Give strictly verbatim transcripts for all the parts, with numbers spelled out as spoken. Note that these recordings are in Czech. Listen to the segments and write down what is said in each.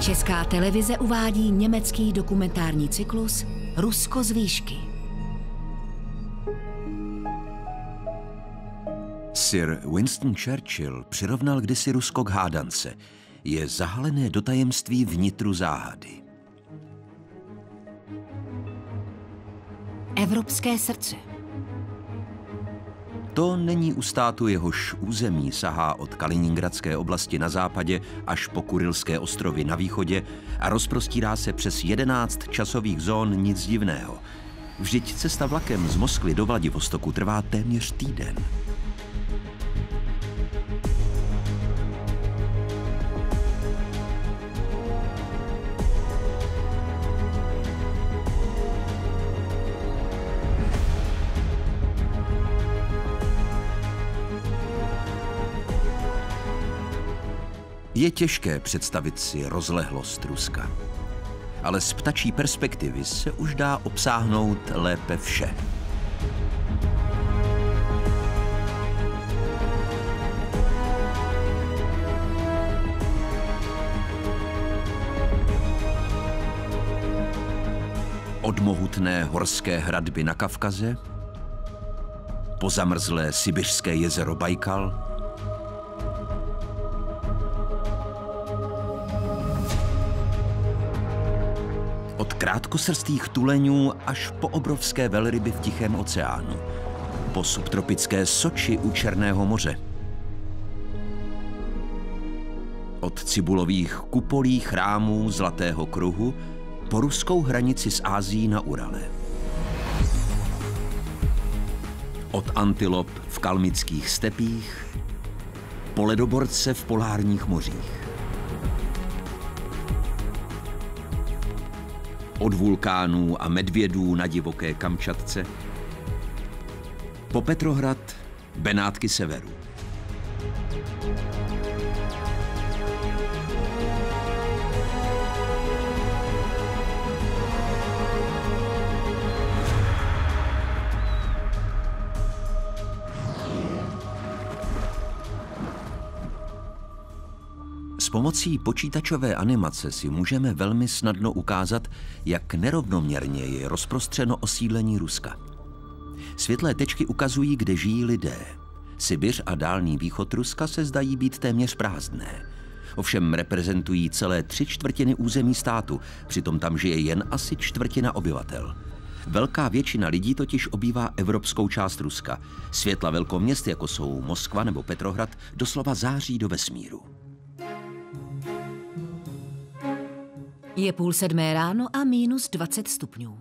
Česká televize uvádí německý dokumentární cyklus Rusko z výšky. Sir Winston Churchill přirovnal kdysi Rusko k hádance. Je zahalené do tajemství vnitru záhady. Evropské srdce. To není u státu, jehož území sahá od Kaliningradské oblasti na západě až po Kurilské ostrovy na východě a rozprostírá se přes jedenáct časových zón, nic divného. Vždyť cesta vlakem z Moskvy do Vladivostoku trvá téměř týden. Je těžké představit si rozlehlost Ruska, ale z ptačí perspektivy se už dá obsáhnout lépe vše. Od mohutné horské hradby na Kavkaze, po zamrzlé sibiřské jezero Bajkal, od krátkosrstých tuleňů až po obrovské velryby v Tichém oceánu, po subtropické Soči u Černého moře, od cibulových kupolí chrámů Zlatého kruhu po ruskou hranici s Ázií na Urale, od antilop v kalmických stepích po ledoborce v polárních mořích. Od vulkánů a medvědů na divoké Kamčatce po Petrohrad, Benátky severu. S pomocí počítačové animace si můžeme velmi snadno ukázat, jak nerovnoměrně je rozprostřeno osídlení Ruska. Světlé tečky ukazují, kde žijí lidé. Sibiř a Dálný východ Ruska se zdají být téměř prázdné. Ovšem reprezentují celé tři čtvrtiny území státu, přitom tam žije jen asi čtvrtina obyvatel. Velká většina lidí totiž obývá evropskou část Ruska. Světla velkoměst, jako jsou Moskva nebo Petrohrad, doslova září do vesmíru. Je půl sedmé ráno a minus dvacet stupňů.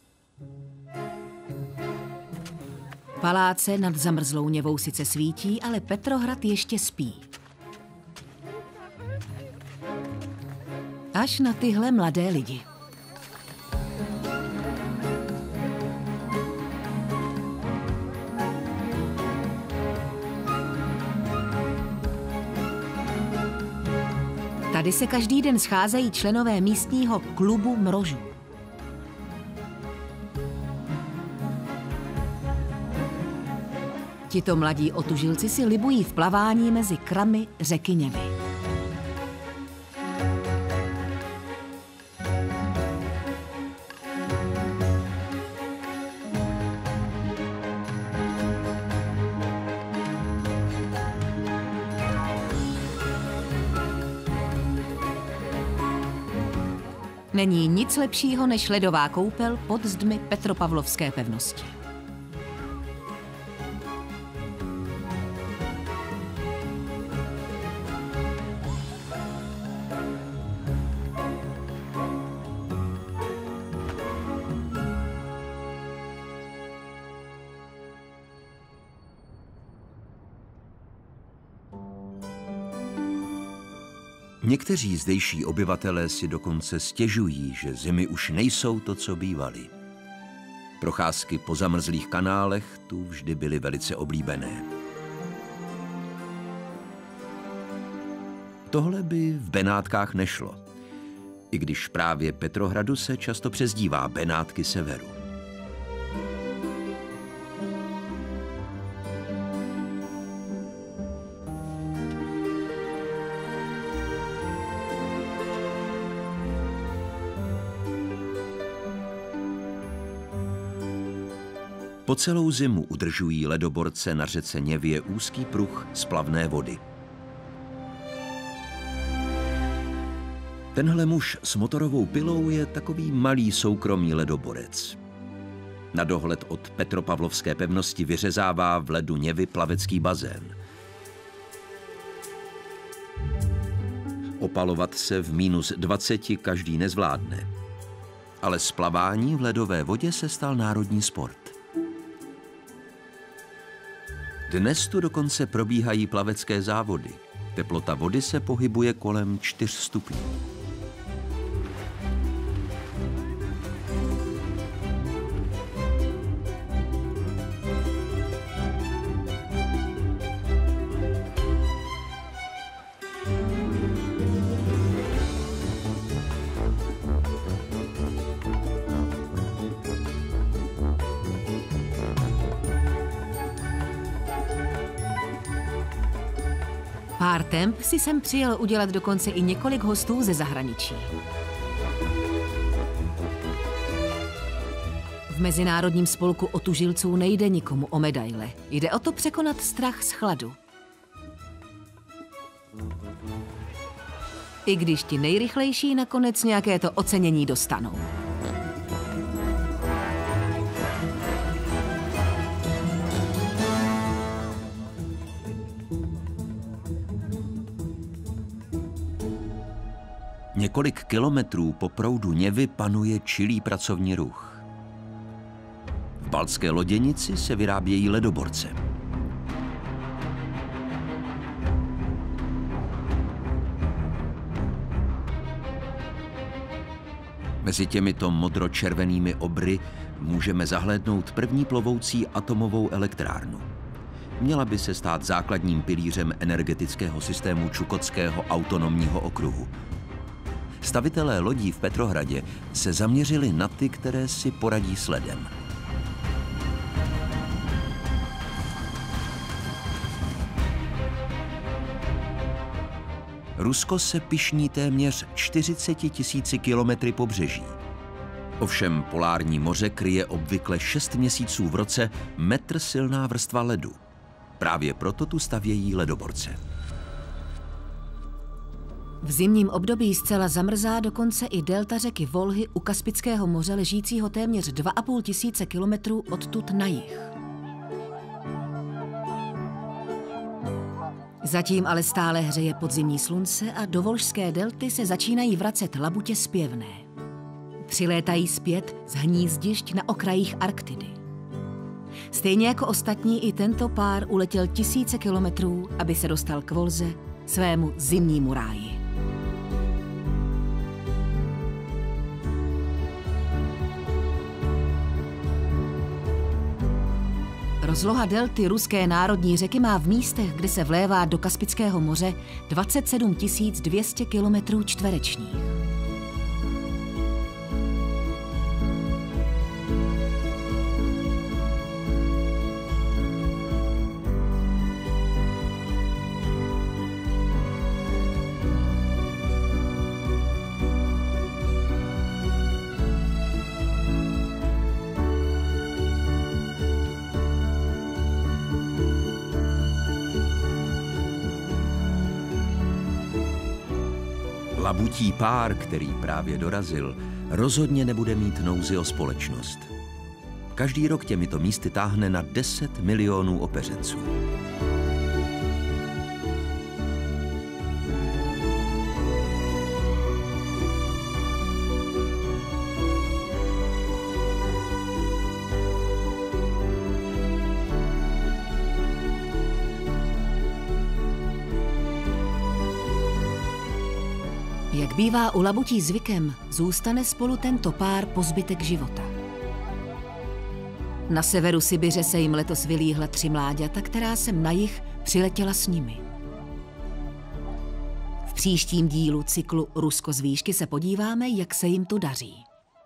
Paláce nad zamrzlou Něvou sice svítí, ale Petrohrad ještě spí. Až na tyhle mladé lidi. Tady se každý den scházejí členové místního klubu Mrožů. Tito mladí otužilci si libují v plavání mezi kramy řeky Něvy. Není nic lepšího než ledová koupel pod zdmi Petropavlovské pevnosti. Někteří zdejší obyvatelé si dokonce stěžují, že zimy už nejsou to, co bývaly. Procházky po zamrzlých kanálech tu vždy byly velice oblíbené. Tohle by v Benátkách nešlo, i když právě Petrohradu se často přezdívá Benátky severu. Po celou zimu udržují ledoborce na řece Něvě úzký pruh splavné vody. Tenhle muž s motorovou pilou je takový malý soukromý ledoborec. Na dohled od Petropavlovské pevnosti vyřezává v ledu Něvy plavecký bazén. Opalovat se v mínus dvaceti každý nezvládne. Ale splavání v ledové vodě se stal národní sport. Dnes tu dokonce probíhají plavecké závody. Teplota vody se pohybuje kolem čtyř stupňů. Pár temp si sem přijel udělat dokonce i několik hostů ze zahraničí. V Mezinárodním spolku otužilců nejde nikomu o medaile. Jde o to překonat strach z chladu. I když ti nejrychlejší nakonec nějaké to ocenění dostanou. Několik kilometrů po proudu Něvy panuje čilý pracovní ruch. V baltské loděnici se vyrábějí ledoborce. Mezi těmito modro-červenými obry můžeme zahlédnout první plovoucí atomovou elektrárnu. Měla by se stát základním pilířem energetického systému Čukotského autonomního okruhu. Stavitelé lodí v Petrohradě se zaměřili na ty, které si poradí s ledem. Rusko se pyšní téměř čtyřiceti tisíci kilometry pobřeží. Ovšem polární moře kryje obvykle šest měsíců v roce metr silná vrstva ledu. Právě proto tu stavějí ledoborce. V zimním období zcela zamrzá dokonce i delta řeky Volhy u Kaspického moře ležícího téměř dva a půl tisíce kilometrů odtud na jih. Zatím ale stále hřeje podzimní slunce a do volžské delty se začínají vracet labutě zpěvné. Přilétají zpět z hnízdišť na okrajích Arktidy. Stejně jako ostatní i tento pár uletěl tisíce kilometrů, aby se dostal k Volze, svému zimnímu ráji. Rozloha delty ruské národní řeky má v místech, kde se vlévá do Kaspického moře, dvacet sedm tisíc dvě stě kilometrů čtverečních. Labutí pár, který právě dorazil, rozhodně nebude mít nouzi o společnost. Každý rok těmito místy táhne na deset milionů opeřenců. Jak bývá u labutí zvykem, zůstane spolu tento pár po zbytek života. Na severu Sibiře se jim letos vylíhla tři mláďata, která sem na jih přiletěla s nimi. V příštím dílu cyklu Rusko z výšky se podíváme, jak se jim tu daří.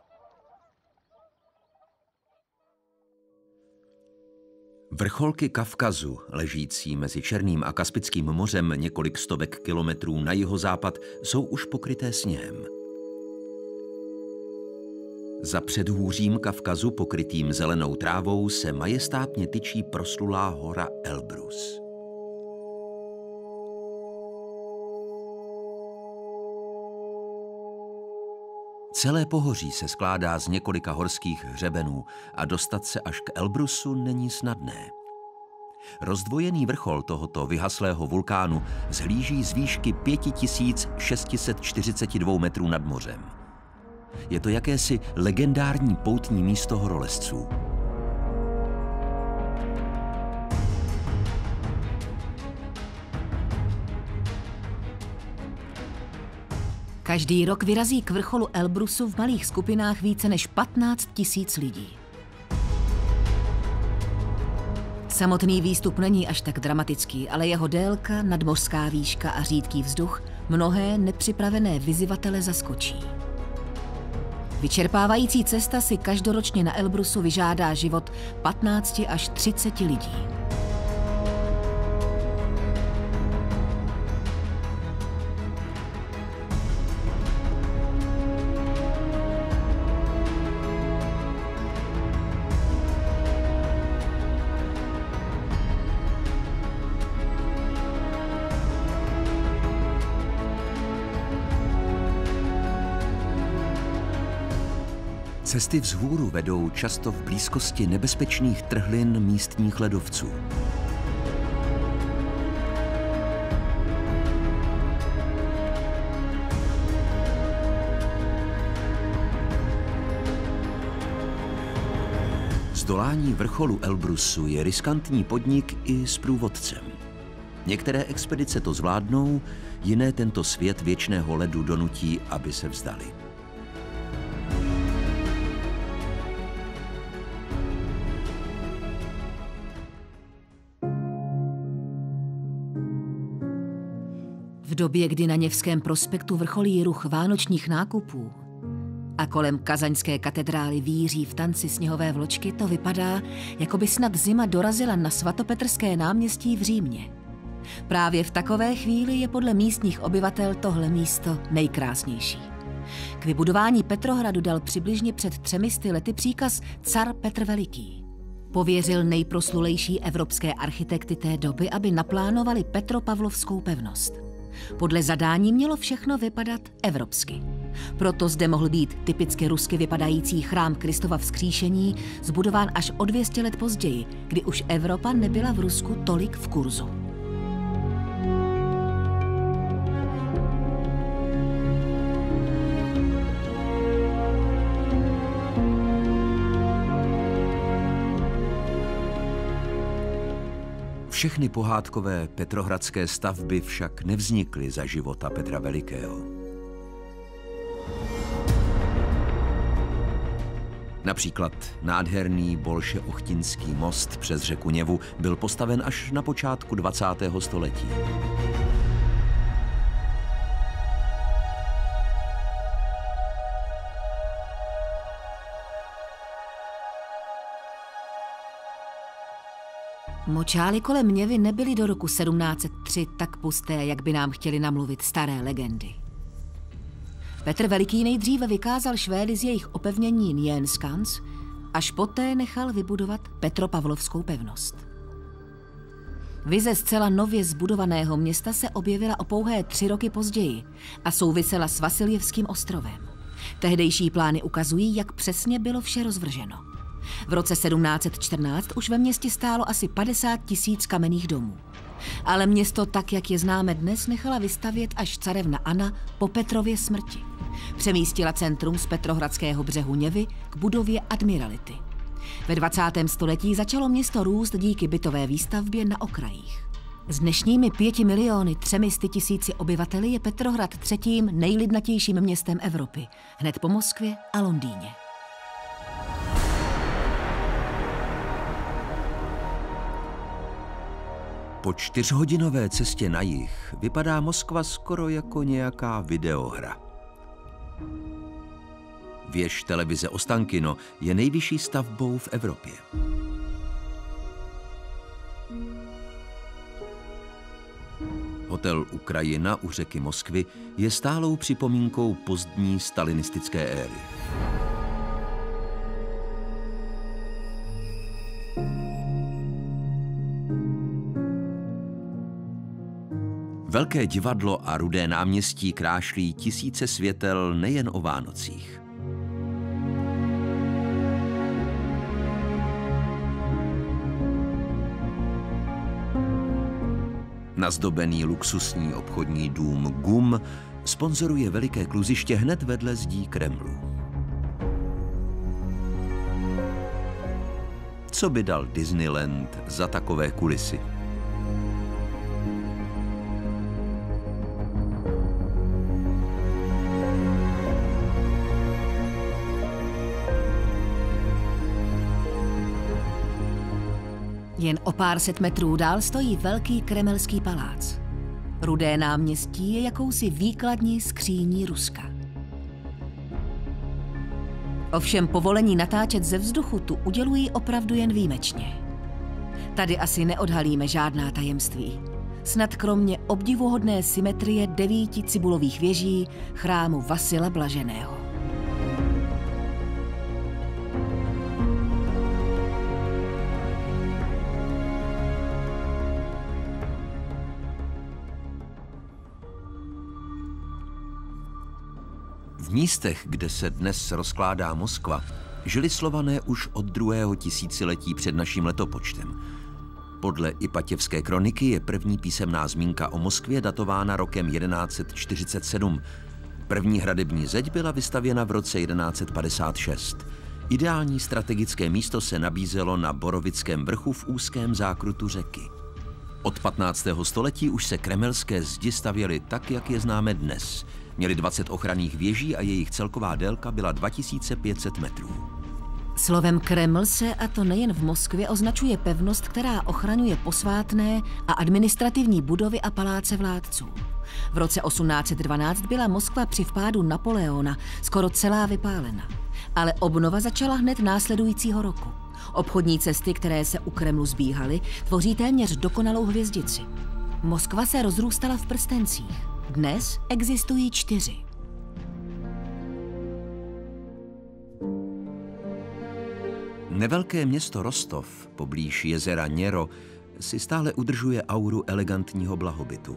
Vrcholky Kavkazu, ležící mezi Černým a Kaspickým mořem několik stovek kilometrů na jihozápad, jsou už pokryté sněhem. Za předhůřím Kavkazu pokrytým zelenou trávou se majestátně tyčí proslulá hora Elbrus. Celé pohoří se skládá z několika horských hřebenů a dostat se až k Elbrusu není snadné. Rozdvojený vrchol tohoto vyhaslého vulkánu zhlíží z výšky pět tisíc šest set čtyřicet dva metrů nad mořem. Je to jakési legendární poutní místo horolezců. Každý rok vyrazí k vrcholu Elbrusu v malých skupinách více než patnáct tisíc lidí. Samotný výstup není až tak dramatický, ale jeho délka, nadmořská výška a řídký vzduch mnohé nepřipravené vyzývatele zaskočí. Vyčerpávající cesta si každoročně na Elbrusu vyžádá život patnácti až třiceti lidí. Cesty vzhůru vedou často v blízkosti nebezpečných trhlin místních ledovců. Zdolání vrcholu Elbrusu je riskantní podnik i s průvodcem. Některé expedice to zvládnou, jiné tento svět věčného ledu donutí, aby se vzdali. V době, kdy na Nevském prospektu vrcholí ruch vánočních nákupů a kolem kazaňské katedrály víří v tanci sněhové vločky, to vypadá, jako by snad zima dorazila na svatopetrské náměstí v Římě. Právě v takové chvíli je podle místních obyvatel tohle místo nejkrásnější. K vybudování Petrohradu dal přibližně před třemi sty lety příkaz car Petr Veliký. Pověřil nejproslulejší evropské architekty té doby, aby naplánovali Petropavlovskou pevnost. Podle zadání mělo všechno vypadat evropsky. Proto zde mohl být typicky rusky vypadající chrám Kristova vzkříšení, zbudován až o dvě stě let později, kdy už Evropa nebyla v Rusku tolik v kurzu. Všechny pohádkové petrohradské stavby však nevznikly za života Petra Velikého. Například nádherný Bolše-Ochtinský most přes řeku Něvu byl postaven až na počátku dvacátého století. Močály kolem Něvy nebyly do roku sedmnáct set tři tak pusté, jak by nám chtěli namluvit staré legendy. Petr Veliký nejdříve vykázal Švédy z jejich opevnění Nyenskans, až poté nechal vybudovat Petropavlovskou pevnost. Vize zcela nově zbudovaného města se objevila o pouhé tři roky později a souvisela s Vasiljevským ostrovem. Tehdejší plány ukazují, jak přesně bylo vše rozvrženo. V roce sedmnáct set čtrnáct už ve městě stálo asi padesát tisíc kamenných domů. Ale město, tak jak je známe dnes, nechala vystavět až carevna Anna po Petrově smrti. Přemístila centrum z Petrohradského břehu Něvy k budově admirality. Ve dvacátém století začalo město růst díky bytové výstavbě na okrajích. S dnešními pěti miliony třemi sty tisíci obyvateli je Petrohrad třetím nejlidnatějším městem Evropy, hned po Moskvě a Londýně. Po čtyřhodinové cestě na jih vypadá Moskva skoro jako nějaká videohra. Věž televize Ostankino je nejvyšší stavbou v Evropě. Hotel Ukrajina u řeky Moskvy je stálou připomínkou pozdní stalinistické éry. Velké divadlo a Rudé náměstí krášlí tisíce světel nejen o Vánocích. Nazdobený luxusní obchodní dům GUM sponzoruje veliké kluziště hned vedle zdí Kremlu. Co by dal Disneyland za takové kulisy? Jen o pár set metrů dál stojí velký kremelský palác. Rudé náměstí je jakousi výkladní skříní Ruska. Ovšem povolení natáčet ze vzduchu tu udělují opravdu jen výjimečně. Tady asi neodhalíme žádná tajemství. Snad kromě obdivuhodné symetrie devíti cibulových věží chrámu Vasila Blaženého. V místech, kde se dnes rozkládá Moskva, žili Slované už od druhého tisíciletí před naším letopočtem. Podle Ipatěvské kroniky je první písemná zmínka o Moskvě datována rokem jedenáct set čtyřicet sedm. První hradební zeď byla vystavěna v roce jedenáct set padesát šest. Ideální strategické místo se nabízelo na Borovickém vrchu v úzkém zákrutu řeky. Od patnáctého století už se kremelské zdi stavěly tak, jak je známe dnes. Měli dvacet ochranných věží a jejich celková délka byla dva tisíce pět set metrů. Slovem Kreml se, a to nejen v Moskvě, označuje pevnost, která ochraňuje posvátné a administrativní budovy a paláce vládců. V roce osmnáct set dvanáct byla Moskva při vpádu Napoleona skoro celá vypálena. Ale obnova začala hned následujícího roku. Obchodní cesty, které se u Kremlu zbíhaly, tvoří téměř dokonalou hvězdici. Moskva se rozrůstala v prstencích. Dnes existují čtyři. Nevelké město Rostov, poblíž jezera Něro, si stále udržuje auru elegantního blahobytu.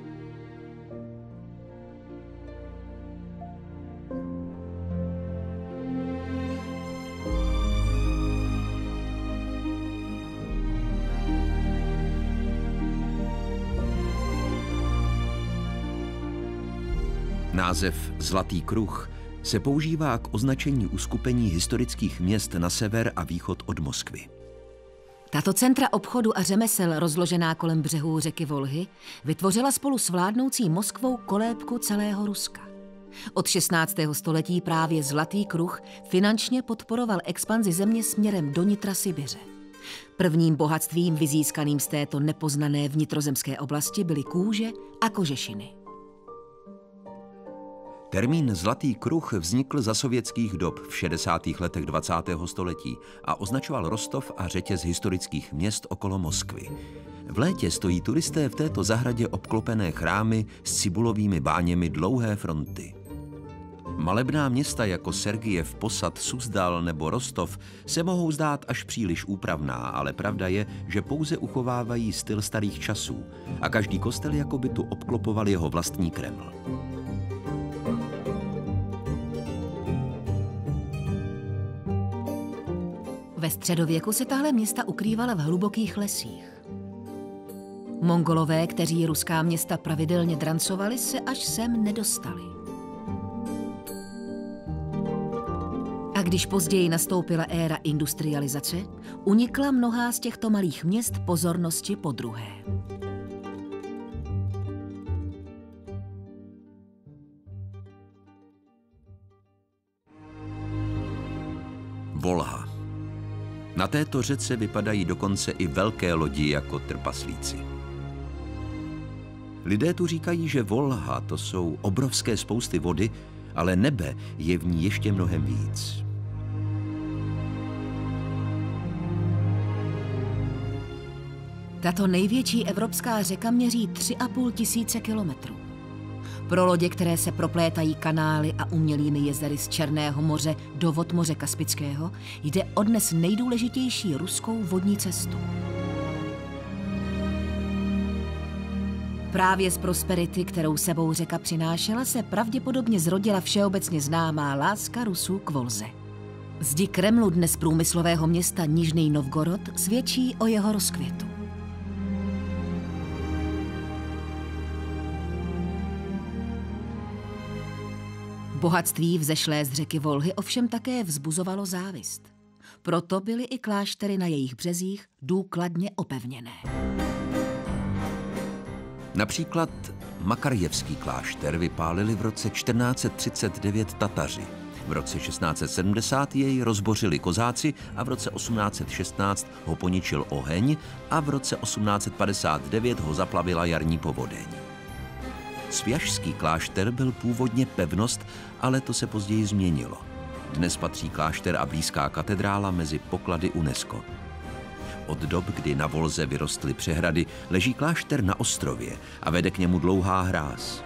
Název Zlatý kruh se používá k označení uskupení historických měst na sever a východ od Moskvy. Tato centra obchodu a řemesel rozložená kolem břehů řeky Volhy vytvořila spolu s vládnoucí Moskvou kolébku celého Ruska. Od šestnáctého století právě Zlatý kruh finančně podporoval expanzi země směrem do nitra Sibiře. Prvním bohatstvím vyzískaným z této nepoznané vnitrozemské oblasti byly kůže a kožešiny. Termín Zlatý kruh vznikl za sovětských dob v šedesátých letech dvacátého století a označoval Rostov a řetěz historických měst okolo Moskvy. V létě stojí turisté v této zahradě obklopené chrámy s cibulovými báněmi dlouhé fronty. Malebná města jako Sergijev Posad, Suzdal nebo Rostov se mohou zdát až příliš úpravná, ale pravda je, že pouze uchovávají styl starých časů a každý kostel jakoby tu obklopoval jeho vlastní Kreml. Ve středověku se tahle města ukrývala v hlubokých lesích. Mongolové, kteří ruská města pravidelně drancovali, se až sem nedostali. A když později nastoupila éra industrializace, unikla mnohá z těchto malých měst pozornosti podruhé. Volha. Na této řece vypadají dokonce i velké lodi jako trpaslíci. Lidé tu říkají, že Volha to jsou obrovské spousty vody, ale nebe je v ní ještě mnohem víc. Tato největší evropská řeka měří tři a půl tisíce kilometrů. Pro lodě, které se proplétají kanály a umělými jezery z Černého moře do vod moře Kaspického, jde o dnes nejdůležitější ruskou vodní cestu. Právě z prosperity, kterou sebou řeka přinášela, se pravděpodobně zrodila všeobecně známá láska Rusů k Volze. Zdi Kremlu, dnes průmyslového města Nižný Novgorod, svědčí o jeho rozkvětu. Bohatství vzešlé z řeky Volhy ovšem také vzbuzovalo závist. Proto byly i kláštery na jejich březích důkladně opevněné. Například Makarjevský klášter vypálili v roce čtrnáct set třicet devět Tataři. V roce šestnáct set sedmdesát jej rozbořili kozáci a v roce osmnáct set šestnáct ho poničil oheň a v roce osmnáct set padesát devět ho zaplavila jarní povodeň. Sviašský klášter byl původně pevnost, ale to se později změnilo. Dnes patří klášter a blízká katedrála mezi poklady UNESCO. Od dob, kdy na Volze vyrostly přehrady, leží klášter na ostrově a vede k němu dlouhá hráz.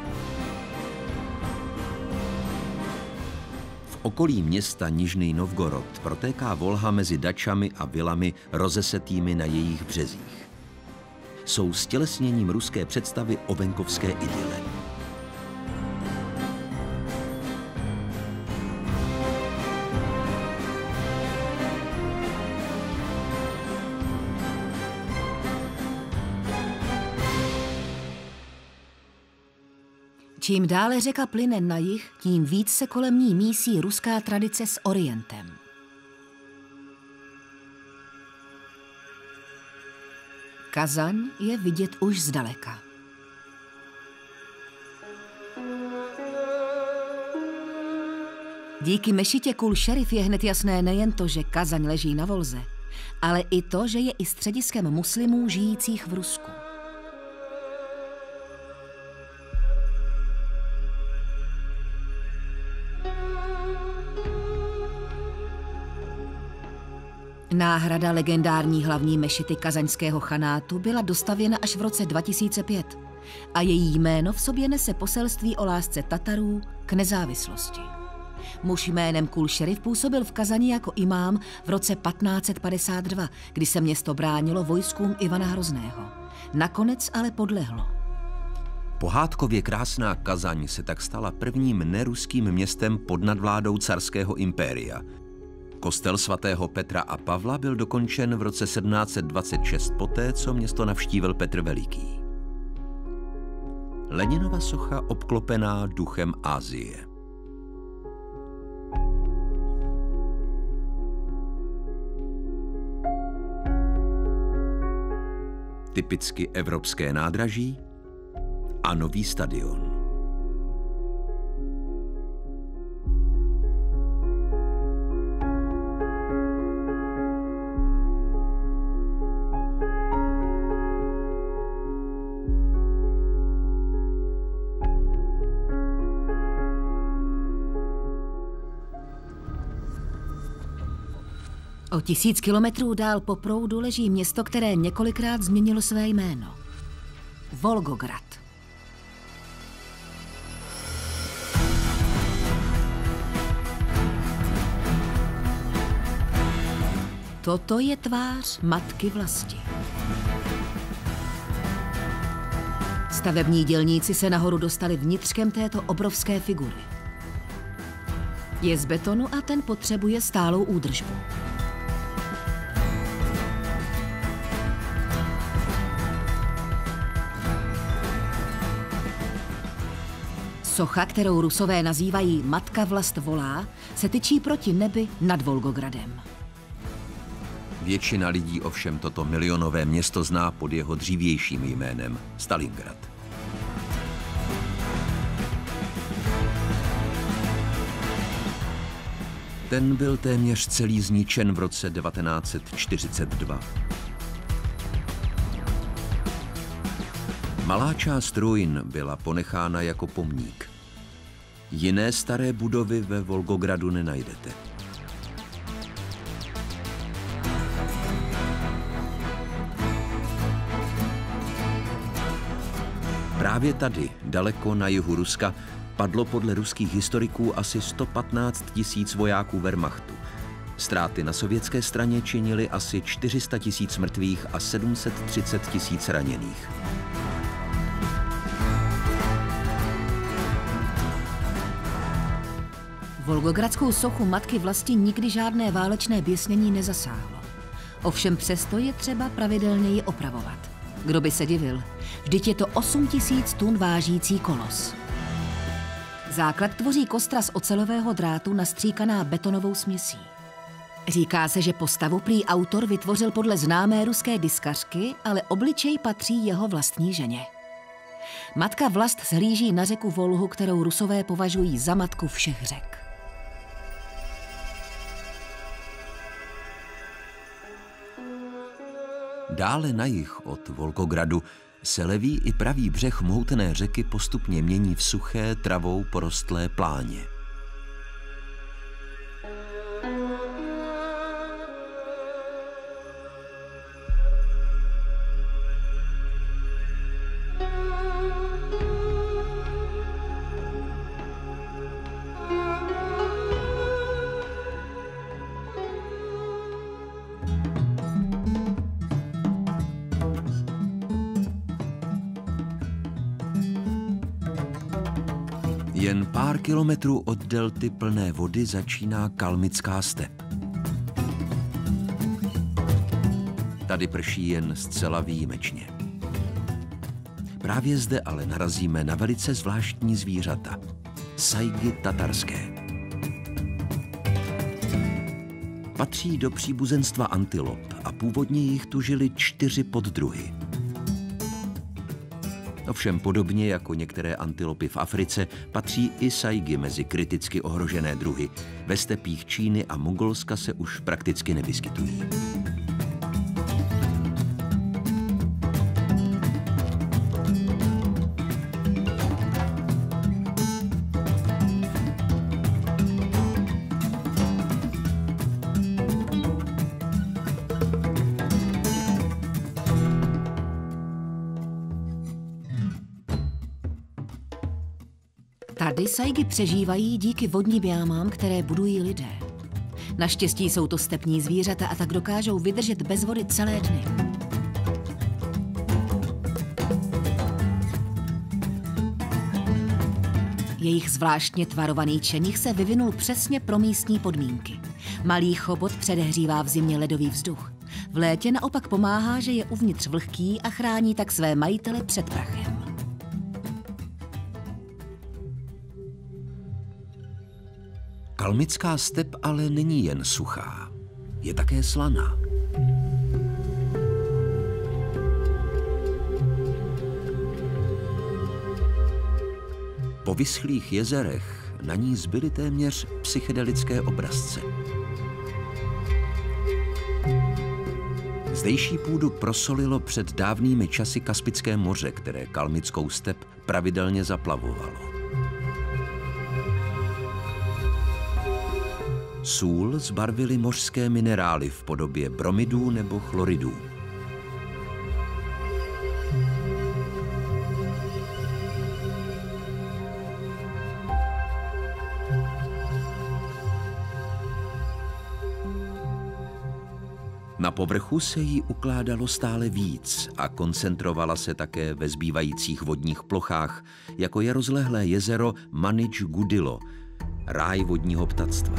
V okolí města Nižný Novgorod protéká Volha mezi dačami a vilami rozesetými na jejich březích. Jsou stělesněním ruské představy o venkovské idyle. Čím dále řeka plyne na jih, tím víc se kolem ní mísí ruská tradice s orientem. Kazaň je vidět už zdaleka. Díky mešitě Kul Šerif je hned jasné nejen to, že Kazaň leží na Volze, ale i to, že je i střediskem muslimů žijících v Rusku. Náhrada legendární hlavní mešity kazaňského chanátu byla dostavěna až v roce dva tisíce pět a její jméno v sobě nese poselství o lásce Tatarů k nezávislosti. Muž jménem Kul Šerif působil v Kazani jako imám v roce patnáct set padesát dva, kdy se město bránilo vojskům Ivana Hrozného. Nakonec ale podlehlo. Pohádkově krásná Kazaň se tak stala prvním neruským městem pod nadvládou carského impéria. Kostel svatého Petra a Pavla byl dokončen v roce sedmnáct set dvacet šest poté, co město navštívil Petr Veliký. Leninova socha obklopená duchem Asie. Typicky evropské nádraží a nový stadion. O tisíc kilometrů dál po proudu leží město, které několikrát změnilo své jméno. Volgograd. Toto je tvář matky vlasti. Stavební dělníci se nahoru dostali vnitřkem této obrovské figury. Je z betonu a ten potřebuje stálou údržbu. Socha, kterou Rusové nazývají Matka vlast volá, se tyčí proti nebi nad Volgogradem. Většina lidí ovšem toto milionové město zná pod jeho dřívějším jménem Stalingrad. Ten byl téměř celý zničen v roce devatenáct set čtyřicet dva. Malá část ruin byla ponechána jako pomník. Jiné staré budovy ve Volgogradu nenajdete. Právě tady, daleko na jihu Ruska, padlo podle ruských historiků asi sto patnáct tisíc vojáků Wehrmachtu. Ztráty na sovětské straně činily asi čtyři sta tisíc mrtvých a sedm set třicet tisíc raněných. Volgogradskou sochu Matky Vlasti nikdy žádné válečné běsnění nezasáhlo. Ovšem přesto je třeba pravidelně ji opravovat. Kdo by se divil, vždyť je to osm tisíc tun vážící kolos. Základ tvoří kostra z ocelového drátu nastříkaná betonovou směsí. Říká se, že postavu prý autor vytvořil podle známé ruské diskařky, ale obličej patří jeho vlastní ženě. Matka Vlast zhlíží na řeku Volhu, kterou Rusové považují za matku všech řek. Dále na jih od Volgogradu se levý i pravý břeh mohutné řeky postupně mění v suché, travou porostlé pláně. Jen pár kilometrů od delty plné vody začíná kalmická step. Tady prší jen zcela výjimečně. Právě zde ale narazíme na velice zvláštní zvířata. Sajgy tatarské. Patří do příbuzenstva antilop a původně jich tu žili čtyři poddruhy. Ovšem podobně jako některé antilopy v Africe patří i sajgy mezi kriticky ohrožené druhy. Ve stepích Číny a Mongolska se už prakticky nevyskytují. Tady sajgy přežívají díky vodním jámám, které budují lidé. Naštěstí jsou to stepní zvířata a tak dokážou vydržet bez vody celé dny. Jejich zvláštně tvarovaný čenich se vyvinul přesně pro místní podmínky. Malý chobot předehřívá v zimě ledový vzduch. V létě naopak pomáhá, že je uvnitř vlhký a chrání tak své majitele před prachem. Kalmická step ale není jen suchá, je také slaná. Po vyschlých jezerech na ní zbyly téměř psychedelické obrazce. Zdejší půdu prosolilo před dávnými časy Kaspické moře, které kalmickou step pravidelně zaplavovalo. Sůl zbarvily mořské minerály v podobě bromidů nebo chloridů. Na povrchu se jí ukládalo stále víc a koncentrovala se také ve zbývajících vodních plochách, jako je rozlehlé jezero Manič Gudilo, ráj vodního ptactva.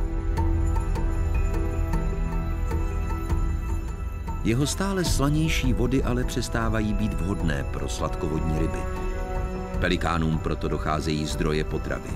Jeho stále slanější vody ale přestávají být vhodné pro sladkovodní ryby. Pelikánům proto docházejí zdroje potravy.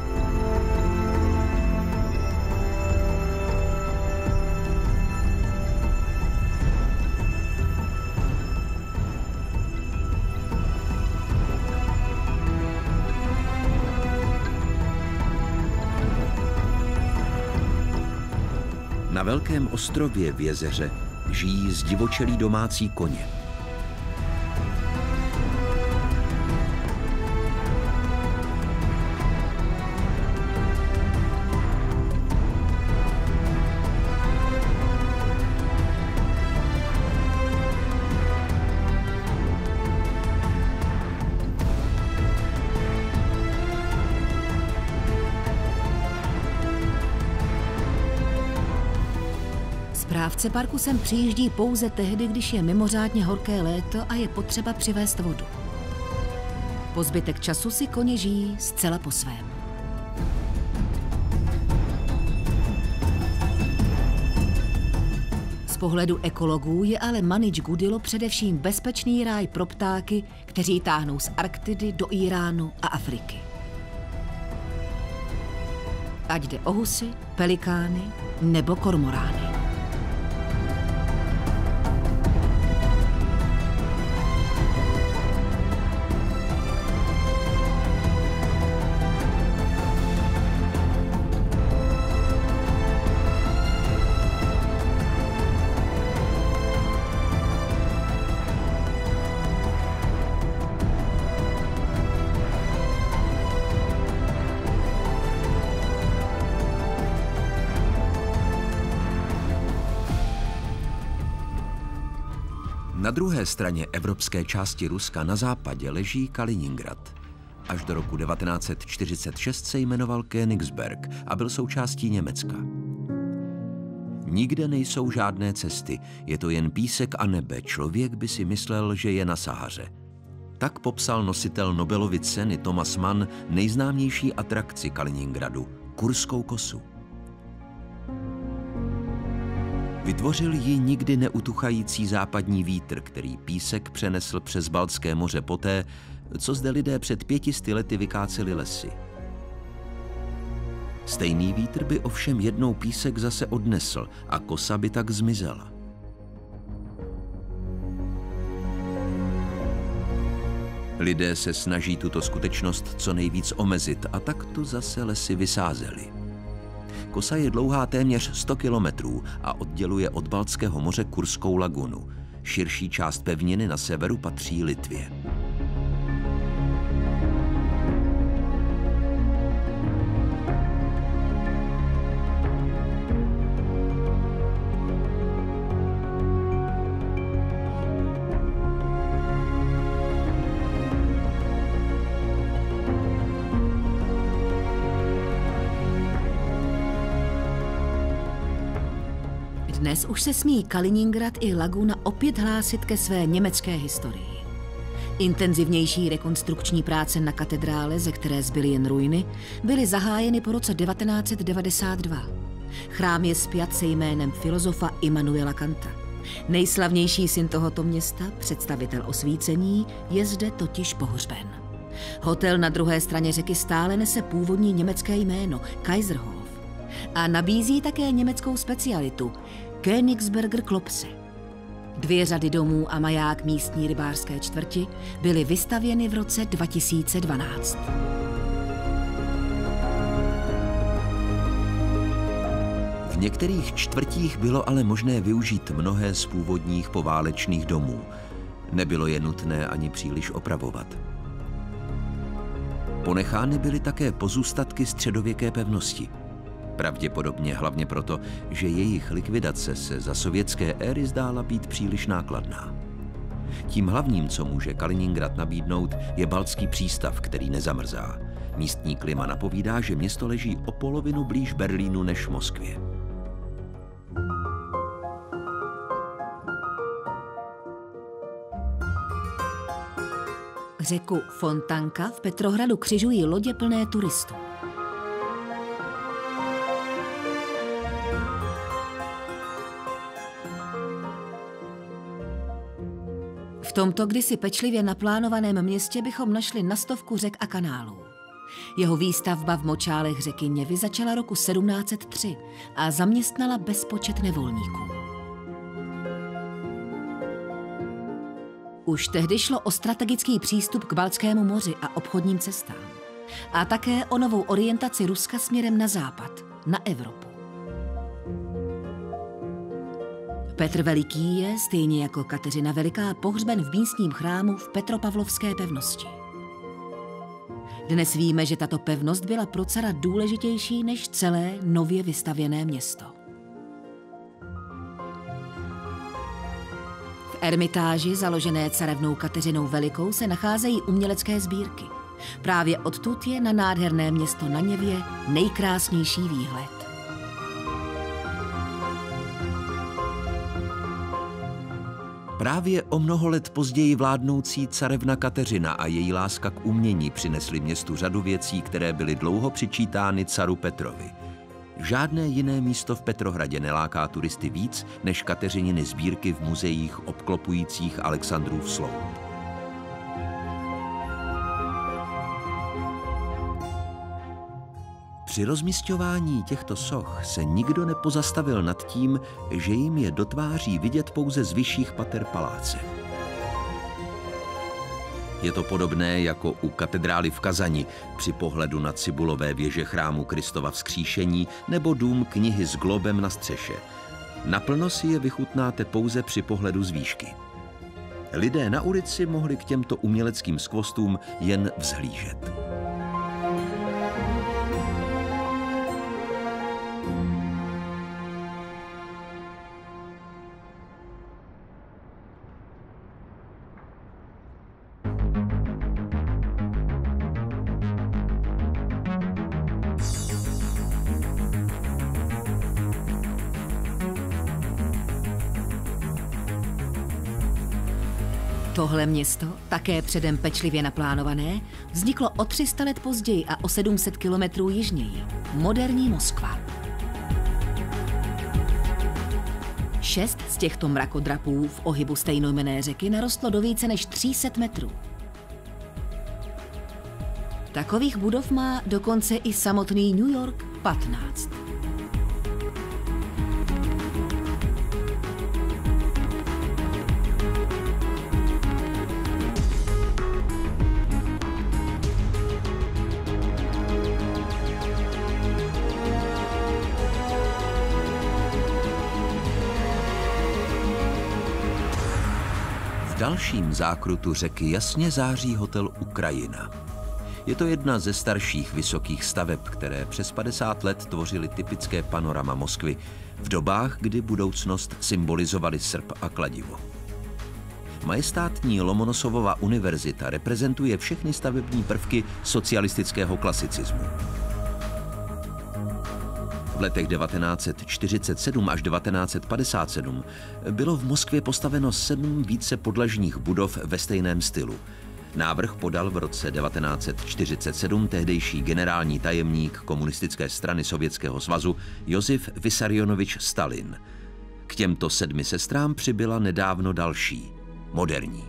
Na velkém ostrově v jezeře žijí zdivočelí domácí koně. Správce parku sem přijíždí pouze tehdy, když je mimořádně horké léto a je potřeba přivést vodu. Po zbytek času si koně žijí zcela po svém. pohledu ekologů je ale Manidž-Gudilo především bezpečný ráj pro ptáky, kteří táhnou z Arktidy do Íránu a Afriky. Ať jde o husy, pelikány nebo kormorány. Na druhé straně evropské části Ruska na západě leží Kaliningrad. Až do roku devatenáct set čtyřicet šest se jmenoval Königsberg a byl součástí Německa. Nikde nejsou žádné cesty, je to jen písek a nebe, člověk by si myslel, že je na Sahaře. Tak popsal nositel Nobelovy ceny Thomas Mann nejznámější atrakci Kaliningradu – Kurskou kosu. Vytvořil ji nikdy neutuchající západní vítr, který písek přenesl přes Baltské moře poté, co zde lidé před pětisty lety vykáceli lesy. Stejný vítr by ovšem jednou písek zase odnesl a kosa by tak zmizela. Lidé se snaží tuto skutečnost co nejvíc omezit a tak tu zase lesy vysázeli. Kosa je dlouhá téměř sto kilometrů a odděluje od Baltského moře Kurskou lagunu. Širší část pevniny na severu patří Litvě. Dnes už se smí Kaliningrad i laguna opět hlásit ke své německé historii. Intenzivnější rekonstrukční práce na katedrále, ze které zbyly jen ruiny, byly zahájeny po roce devatenáct set devadesát dva. Chrám je spjat se jménem filozofa Immanuela Kanta. Nejslavnější syn tohoto města, představitel osvícení, je zde totiž pohřben. Hotel na druhé straně řeky stále nese původní německé jméno Kaiserhof a nabízí také německou specialitu Königsberger Klopse. Dvě řady domů a maják místní rybářské čtvrti byly vystavěny v roce dva tisíce dvanáct. V některých čtvrtích bylo ale možné využít mnohé z původních poválečných domů. Nebylo je nutné ani příliš opravovat. Ponechány byly také pozůstatky středověké pevnosti. Pravděpodobně hlavně proto, že jejich likvidace se za sovětské éry zdála být příliš nákladná. Tím hlavním, co může Kaliningrad nabídnout, je baltský přístav, který nezamrzá. Místní klima napovídá, že město leží o polovinu blíž Berlínu než Moskvě. Řeku Fontanka v Petrohradu křižují lodě plné turistů. V tomto kdysi pečlivě naplánovaném městě bychom našli na stovku řek a kanálů. Jeho výstavba v močálech řeky Něvy začala roku sedmnáct set tři a zaměstnala bezpočet nevolníků. Už tehdy šlo o strategický přístup k Baltskému moři a obchodním cestám. A také o novou orientaci Ruska směrem na západ, na Evropu. Petr Veliký je, stejně jako Kateřina Veliká, pohřben v místním chrámu v Petropavlovské pevnosti. Dnes víme, že tato pevnost byla pro cara důležitější než celé nově vystavěné město. V ermitáži, založené carevnou Kateřinou Velikou, se nacházejí umělecké sbírky. Právě odtud je na nádherné město na Něvě nejkrásnější výhled. Právě o mnoho let později vládnoucí carevna Kateřina a její láska k umění přinesly městu řadu věcí, které byly dlouho přičítány caru Petrovi. Žádné jiné místo v Petrohradě neláká turisty víc než Kateřininy sbírky v muzeích obklopujících Alexandrův sloup. Při rozmisťování těchto soch se nikdo nepozastavil nad tím, že jim je do tváří vidět pouze z vyšších pater paláce. Je to podobné jako u katedrály v Kazani při pohledu na cibulové věže chrámu Kristova Vzkříšení nebo dům knihy s globem na střeše. Naplno si je vychutnáte pouze při pohledu z výšky. Lidé na ulici mohli k těmto uměleckým skvostům jen vzhlížet. Tohle město, také předem pečlivě naplánované, vzniklo o tři sta let později a o sedm set kilometrů jižněji. Moderní Moskva. Šest z těchto mrakodrapů v ohybu stejnojmenné řeky narostlo do více než tří set metrů. Takových budov má dokonce i samotný New York patnáct. V dalším zákrutu řeky jasně září hotel Ukrajina. Je to jedna ze starších vysokých staveb, které přes padesát let tvořily typické panorama Moskvy v dobách, kdy budoucnost symbolizovaly srp a kladivo. Majestátní Lomonosovova univerzita reprezentuje všechny stavební prvky socialistického klasicismu. V letech devatenáct set čtyřicet sedm až devatenáct set padesát sedm bylo v Moskvě postaveno sedm více podlažních budov ve stejném stylu. Návrh podal v roce devatenáct set čtyřicet sedm tehdejší generální tajemník komunistické strany Sovětského svazu Josif Vissarionovič Stalin. K těmto sedmi sestrám přibyla nedávno další, moderní.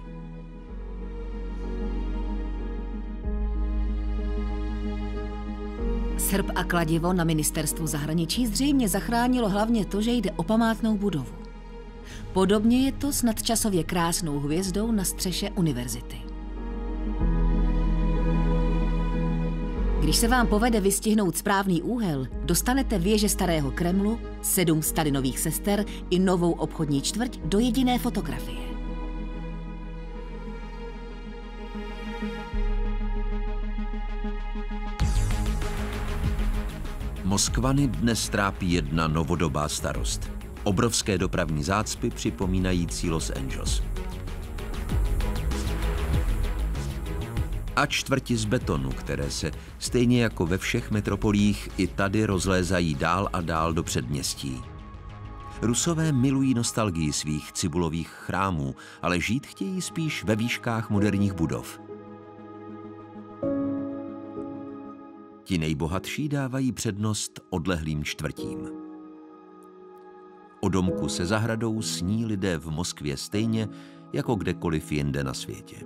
Srp a kladivo na ministerstvu zahraničí zřejmě zachránilo hlavně to, že jde o památnou budovu. Podobně je to s nadčasově krásnou hvězdou na střeše univerzity. Když se vám povede vystihnout správný úhel, dostanete věže starého Kremlu, sedm Stalinových sester i novou obchodní čtvrť do jediné fotografie. Moskvany dnes trápí jedna novodobá starost. Obrovské dopravní zácpy připomínající Los Angeles. A čtvrti z betonu, které se, stejně jako ve všech metropolích, i tady rozlézají dál a dál do předměstí. Rusové milují nostalgii svých cibulových chrámů, ale žít chtějí spíš ve výškách moderních budov. Ti nejbohatší dávají přednost odlehlým čtvrtím. O domku se zahradou sní lidé v Moskvě stejně jako kdekoliv jinde na světě.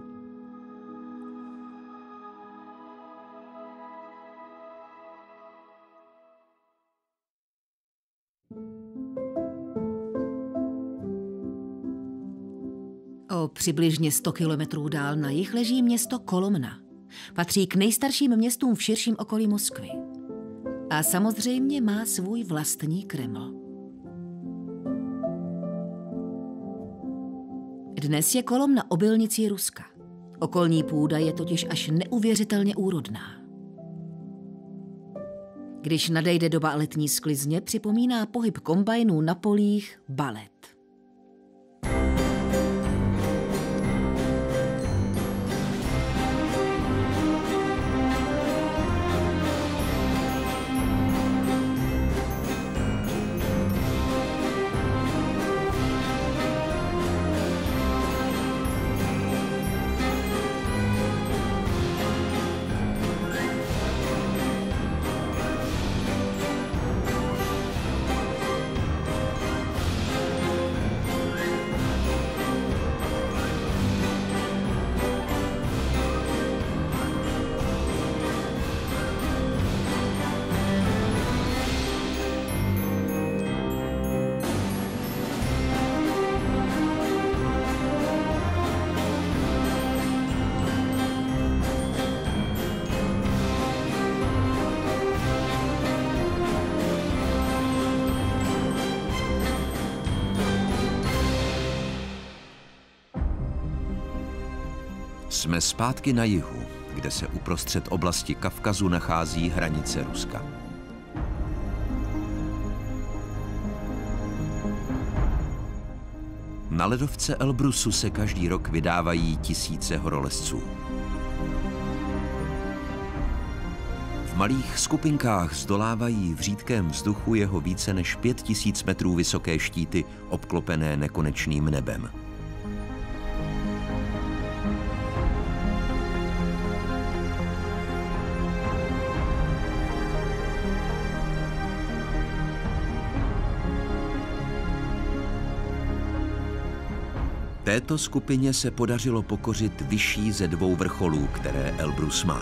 O přibližně sto kilometrů dál na jih leží město Kolomna. Patří k nejstarším městům v širším okolí Moskvy. A samozřejmě má svůj vlastní Kreml. Dnes je Kolomna obilnicí Ruska. Okolní půda je totiž až neuvěřitelně úrodná. Když nadejde doba letní sklizně, připomíná pohyb kombajnů na polích balet. Jsme zpátky na jihu, kde se uprostřed oblasti Kavkazu nachází hranice Ruska. Na ledovce Elbrusu se každý rok vydávají tisíce horolezců. V malých skupinkách zdolávají v řídkém vzduchu jeho více než pět tisíc metrů vysoké štíty obklopené nekonečným nebem. Této skupině se podařilo pokořit vyšší ze dvou vrcholů, které Elbrus má.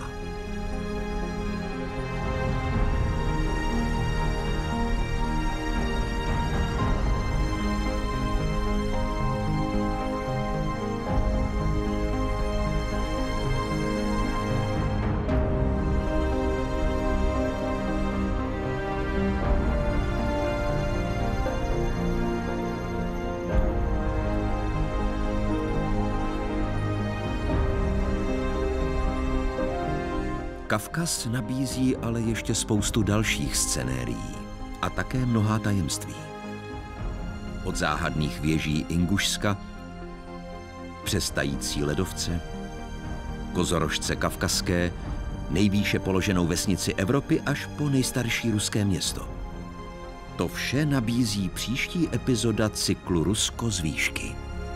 Kavkaz nabízí ale ještě spoustu dalších scenérií a také mnohá tajemství. Od záhadných věží Ingušska přes tající ledovce, kozorožce kavkazské, nejvýše položenou vesnici Evropy až po nejstarší ruské město. To vše nabízí příští epizoda cyklu Rusko z výšky.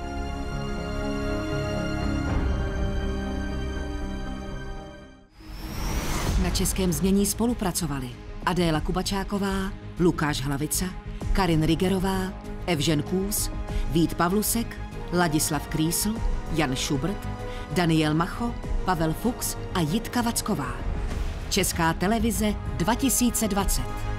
Na českém znění spolupracovali Adéla Kubačáková, Lukáš Hlavica, Karin Rigerová, Evžen Kůz, Vít Pavlusek, Ladislav Krýsl, Jan Schubert, Daniel Macho, Pavel Fuchs a Jitka Vacková. Česká televize dva tisíce dvacet.